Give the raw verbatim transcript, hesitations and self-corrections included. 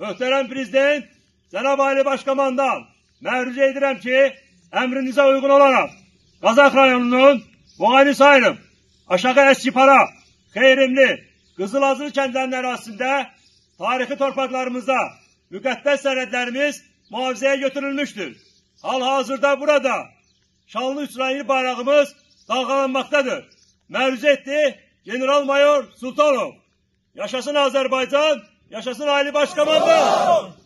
Möhtərəm Prezident, Cənab Ali Başkomandan məruzə edirəm ki, əmrinizə uyğun olaraq Qazax rayonunun Boğani Sayrım, Aşağı Əskipara, Xeyrimli, Qızılazılı kəndlərinin ərazisində tarixi torpaqlarımızda müqəddəs sənədlərimiz mühafizəyə götürülmüşdür. Hal-hazırda burada şanlı İsrail bayrağımız dalgalanmaktadır. Məruzə etdi General Mayor Sultanov. Yaşasın Azərbaycan, yaşasın Ali Başkomandan.